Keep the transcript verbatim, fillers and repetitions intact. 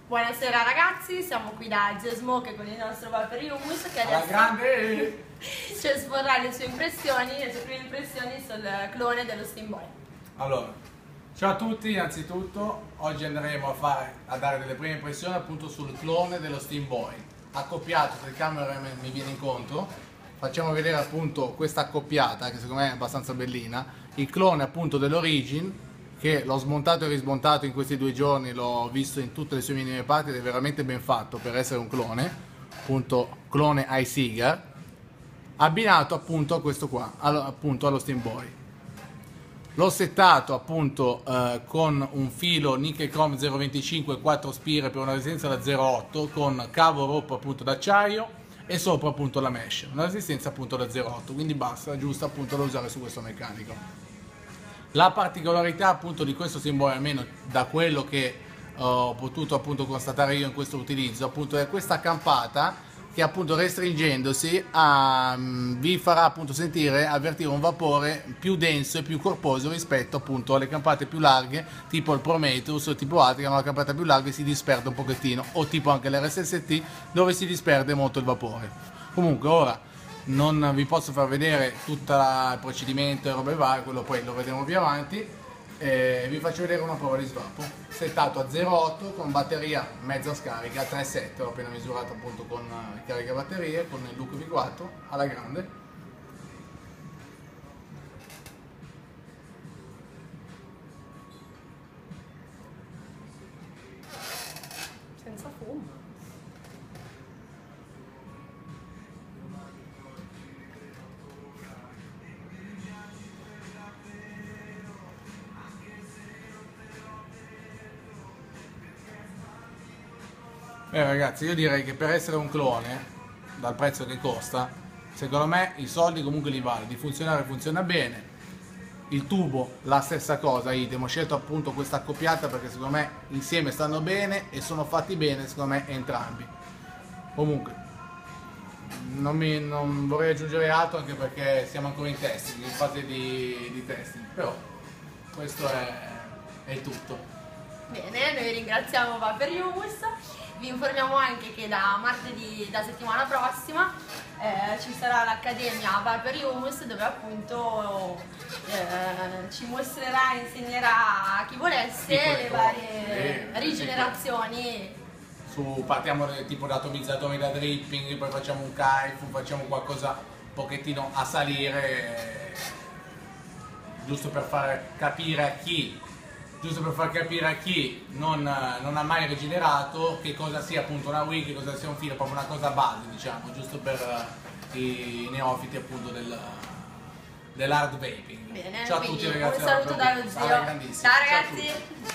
Buonasera ragazzi, siamo qui da Zio Smoke con il nostro Vapor Hummus che adesso grande ci esporrà le sue impressioni, le sue prime impressioni sul clone dello Steam Boy. Allora, ciao a tutti, innanzitutto oggi andremo a, fare, a dare delle prime impressioni appunto sul clone dello Steam Boy. Accoppiato, se il camera mi viene incontro, facciamo vedere appunto questa accoppiata che secondo me è abbastanza bellina, il clone appunto dell'Origin, che l'ho smontato e rismontato in questi due giorni, l'ho visto in tutte le sue minime parti ed è veramente ben fatto per essere un clone, appunto clone iSeeger, abbinato appunto a questo qua, appunto allo Steam Boy. L'ho settato appunto eh, con un filo Nickel Chrome zero venticinque quattro spire per una resistenza da zero virgola otto con cavo ropo appunto d'acciaio e sopra appunto la mesh, una resistenza appunto da zero virgola otto, quindi basta, giusto appunto da usare su questo meccanico. La particolarità appunto di questo Steam Boy, almeno da quello che ho potuto appunto constatare io in questo utilizzo, appunto è questa campata che appunto restringendosi a, vi farà appunto sentire, avvertire un vapore più denso e più corposo rispetto appunto alle campate più larghe tipo il Prometheus o tipo altri che hanno la campata più larga e si disperde un pochettino, o tipo anche l'R S S T dove si disperde molto il vapore. Comunque ora non vi posso far vedere tutto il procedimento e robe varie, quello poi lo vedremo più avanti. E vi faccio vedere una prova di svapo settato a zero virgola otto con batteria mezza scarica tre virgola sette, l'ho appena misurato appunto con il caricabatterie con il Look V quattro alla grande. Senza fumo. Eh ragazzi, io direi che per essere un clone, dal prezzo che costa, secondo me i soldi comunque li vale, di funzionare funziona bene, il tubo la stessa cosa, idem, ho scelto appunto questa accoppiata perché secondo me insieme stanno bene e sono fatti bene secondo me entrambi. Comunque, non, mi, non vorrei aggiungere altro anche perché siamo ancora in testing, in fase di, di testing, però questo è, è tutto. Bene, noi ringraziamo Vapor Hummus. Vi informiamo anche che da martedì, da settimana prossima, eh, ci sarà l'Accademia Vapor Hummus dove appunto eh, ci mostrerà e insegnerà a chi volesse le varie eh, rigenerazioni. Su, partiamo tipo da atomizzatori da dripping, poi facciamo un kaifu, facciamo qualcosa un pochettino a salire, giusto per far capire a chi giusto per far capire a chi non, non ha mai rigenerato che cosa sia appunto una Wii, che cosa sia un filo, proprio una cosa base, diciamo, giusto per i neofiti appunto del, dell'hard vaping. Bene, ciao a tutti ragazzi. Un saluto dallo zio. Ciao ragazzi.